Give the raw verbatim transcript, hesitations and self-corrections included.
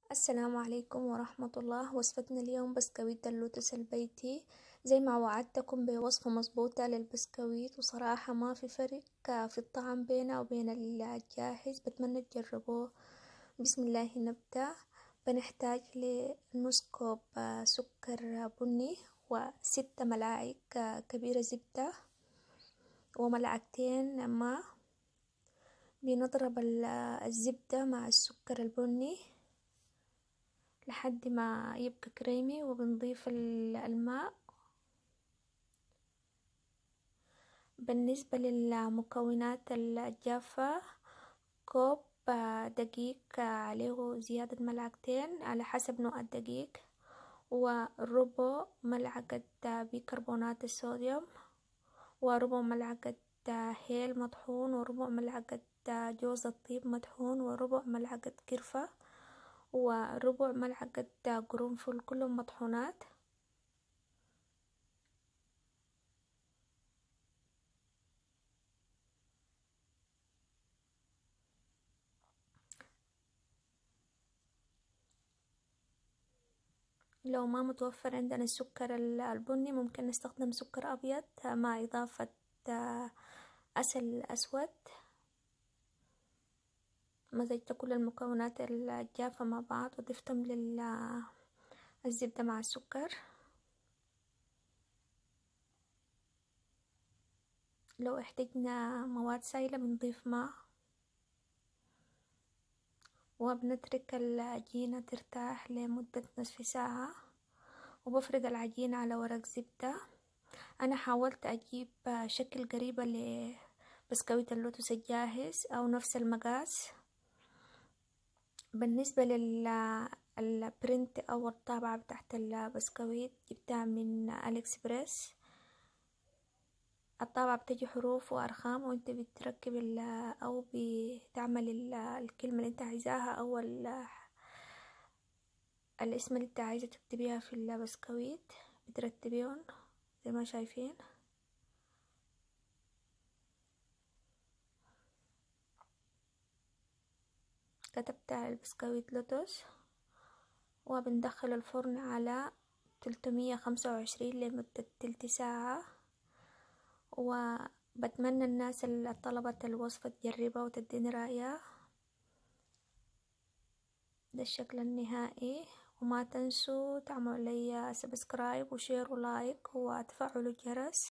السلام عليكم ورحمة الله. وصفتنا اليوم بسكويت اللوتس البيتي، زي ما وعدتكم بوصفة مظبوطة للبسكويت، وصراحة ما في فرق في الطعم بينه وبين الجاهز، بتمنى تجربوه. بسم الله نبدأ. بنحتاج لنص كوب سكر بني، وستة ملاعق كبيرة زبدة، وملعقتين ماء. بنضرب الزبدة مع السكر البني لحد ما يبقى كريمي، وبنضيف الماء. بالنسبة للمكونات الجافة، كوب دقيق عليه زيادة ملعقتين على حسب نوع الدقيق، وربع ملعقة بيكربونات الصوديوم، وربع ملعقة هيل مطحون، وربع ملعقة جوز الطيب مطحون، وربع ملعقة قرفة، وربع ملعقة قرنفل، كلهم مطحونات. لو ما متوفر عندنا السكر البني ممكن نستخدم سكر أبيض مع إضافة عسل أسود. مزجت كل المكونات الجافة مع بعض وضفتهم للزبدة مع السكر. لو احتجنا مواد سائلة بنضيف ماء، وبنترك العجينة ترتاح لمدة نصف ساعة، وبفرد العجينة على ورق زبدة. أنا حاولت أجيب شكل قريبة لبسكويت اللوتس الجاهز أو نفس المقاس. بالنسبة للبرنت أو الطابعة بتاعت البسكويت جبتها من أليكسبريس. الطابعة بتجي حروف وأرقام، وانت بتركب أو بتعمل الكلمة اللي انت عايزاها أو الاسم اللي انت عايزة تكتبيها في البسكويت، بترتبيهم زي ما شايفين. كتبت البسكويت لوتس، وبندخل الفرن على تلتمية خمسة وعشرين لمدة تلت ساعة. وبتمنى الناس اللي طلبت الوصفة تجربها وتديني رأيها. ده الشكل النهائي، وما تنسوا تعملوا لي سبسكرايب وشير ولايك وتفعلوا الجرس.